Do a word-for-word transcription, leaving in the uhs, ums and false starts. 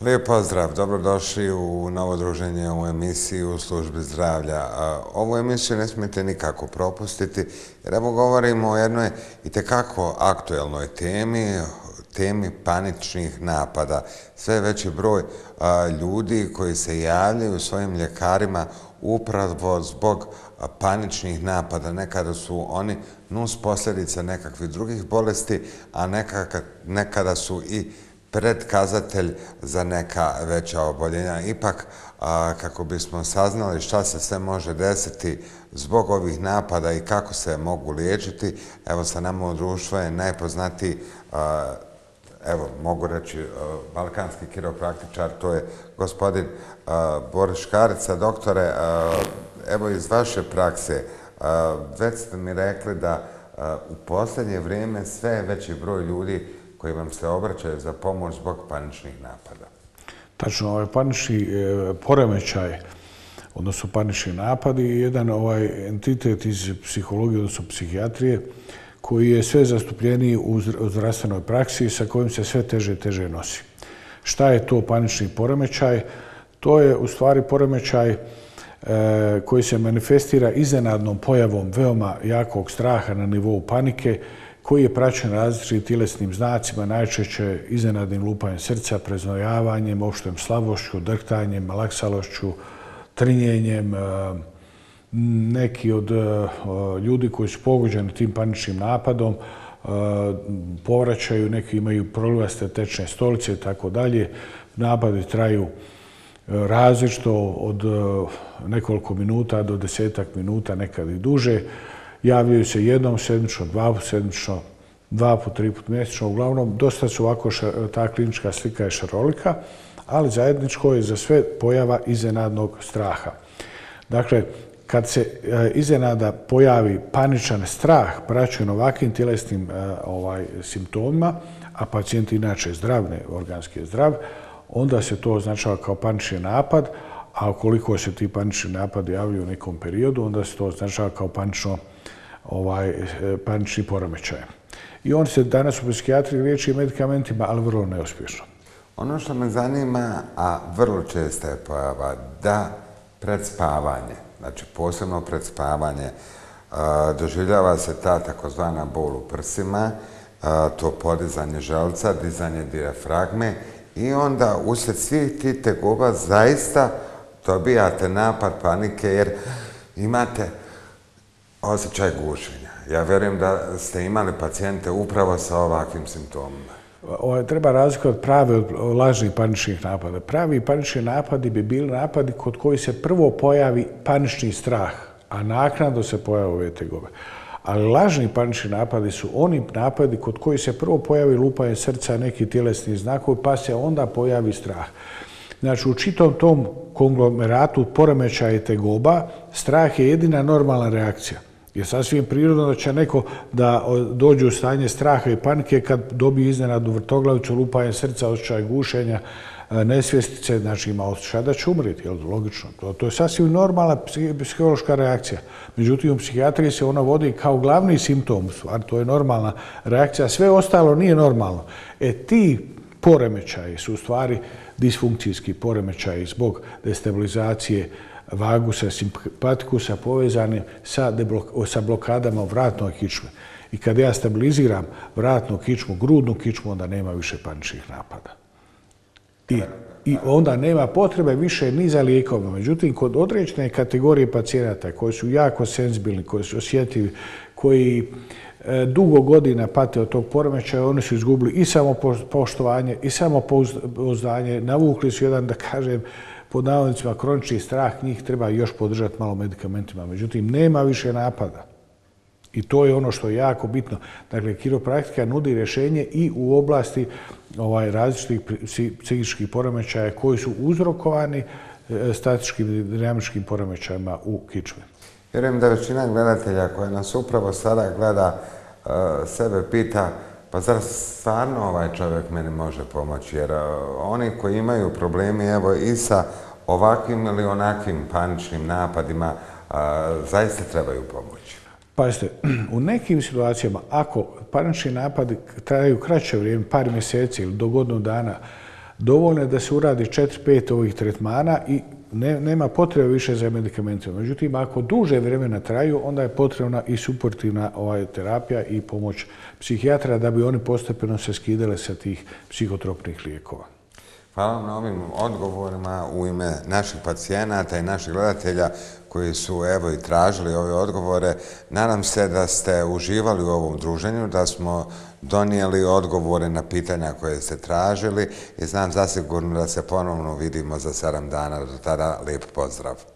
Lijep pozdrav, dobrodošli u novo druženje u emisiji u službi zdravlja. Ovu emisiju ne smijete nikako propustiti, jer evo govorimo o jednoj itekako aktuelnoj temi, temi paničnih napada. Sve veći broj ljudi koji se javljaju svojim ljekarima upravo zbog paničnih napada. Nekada su oni nus posljedica nekakvih drugih bolesti, a nekada su i predkazatelj za neka veća oboljenja. Ipak, kako bismo saznali šta se sve može desiti zbog ovih napada i kako se mogu liječiti, evo sa nama u društvu je najpoznatiji, evo mogu reći, balkanski kiropraktičar, to je gospodin Boris Škarica. Doktore, evo iz vaše prakse, već ste mi rekli da u posljednje vrijeme sve veći broj ljudi koji vam se obraćaju za pomoć zbog paničnih napada. Tačno, ovaj panični poremećaj, odnosno panični napadi, je jedan ovaj entitet iz psihologije, odnosno psihijatrije, koji je sve zastupljeniji u zdravstvenoj praksi sa kojim se sve teže i teže nosi. Šta je to panični poremećaj? To je u stvari poremećaj koji se manifestira iznenadnom pojavom veoma jakog straha na nivou panike, koji je praćen različitim tjelesnim znacima, najčešće iznenadnim lupanjem srca, preznojavanjem, opštom slavošću, drhtanjem, malaksalošću, trnjenjem. Neki od ljudi koji su pogođeni tim paničnim napadom povraćaju, neki imaju prolivaste tečne stolice i tako dalje. Napadi traju različito od nekoliko minuta do desetak minuta, nekad i duže. Javljaju se jednom sedmično, dva put sedmično, dva put, tri put mjesečno. Uglavnom, dosta su ovako, ta klinička slika je šarolika, ali zajedničko je za sve pojava iznenadnog straha. Dakle, kad se iznenada pojavi paničan strah praćen ovakvim tjelesnim simptomima, a pacijent inače zdrav, organski je zdrav, onda se to označava kao panični napad, a ukoliko se ti panični napadi javljaju u nekom periodu, onda se to označava kao panično panični poremećaj. I on se danas u psihijatriji liječi medikamentima, ali vrlo neuspješno. Ono što me zanima, a vrlo česta je pojava, da pred spavanje, znači posebno pred spavanje, doživljava se ta takozvana bol u prsima, to podizanje želuca, dizanje dijafragme i onda uslijed svih tih tegoba zaista dobijate napad panike jer imate osjećaj gušenja. Ja vjerujem da ste imali pacijente upravo sa ovakvim simptomima. Treba razlikovati pravi od lažnih paničnih napada. Pravi panični napadi bi bili napadi kod koji se prvo pojavi panični strah, a naknadno se pojave ove tegobe. Ali lažni panični napadi su oni napadi kod koji se prvo pojavi lupanje srca, neki tjelesni znakovi, pa se onda pojavi strah. Znači, u čitom tom konglomeratu poremećaja i tegoba, strah je jedina normalna reakcija. Jer sasvim prirodno da će neko da dođe u stanje straha i panike kad dobije iznenadnu vrtoglavicu, lupanje srca, osjećaj gušenja, nesvjestice, znači ima osjećaj da će umriti, logično. To je sasvim normalna psihološka reakcija. Međutim, u psihijatriji se ona vodi kao glavni simptom, stvar, to je normalna reakcija, sve ostalo nije normalno. E, ti poremećaji su u stvari disfunkcijski poremećaji zbog destabilizacije vagusa, simpatikusa povezani sa blokadama u vratnoj kičmi. I kad ja stabiliziram vratnu kičmu, grudnu kičmu, onda nema više paničnih napada. I, i onda nema potrebe više ni za lijekovima. Međutim, kod određene kategorije pacijenata koji su jako senzibilni, koji su osjetljivi, koji e, dugo godina pate od tog poremećaja, oni su izgubili i samopoštovanje i samopouzdanje, navukli su jedan, da kažem, pod navodnicima kronični strah, njih treba još podržati malo medikamentima. Međutim, nema više napada. I to je ono što je jako bitno. Dakle, kiropraktika nudi rješenje i u oblasti ovaj, različitih psihičkih poremećaja koji su uzrokovani statičkim i dinamičkim poremećajima u kičmi. Vjerujem da većina gledatelja koja nas upravo sada gleda sebe pita pa zar stvarno ovaj čovjek meni može pomoći? Jer oni koji imaju problemi evo i sa ovakvim ili onakvim paničnim napadima zaista trebaju pomoći. Pazite, u nekim situacijama, ako panični napadi traju kraće vrijeme, par mjeseci ili do godinu dana, dovoljno je da se uradi četiri pet ovih tretmana i ne, nema potrebe više za medikamentima. Međutim, ako duže vremena traju, onda je potrebna i suportivna ovaj, terapija i pomoć psihijatra da bi oni postepeno se skidale sa tih psihotropnih lijekova. Hvala vam na ovim odgovorima u ime naših pacijenata i naših gledatelja koji su evo i tražili ove odgovore. Nadam se da ste uživali u ovom druženju, da smo donijeli odgovore na pitanja koje ste tražili i znam zasigurno da se ponovno vidimo za sedam dana. Do tada lijep pozdrav.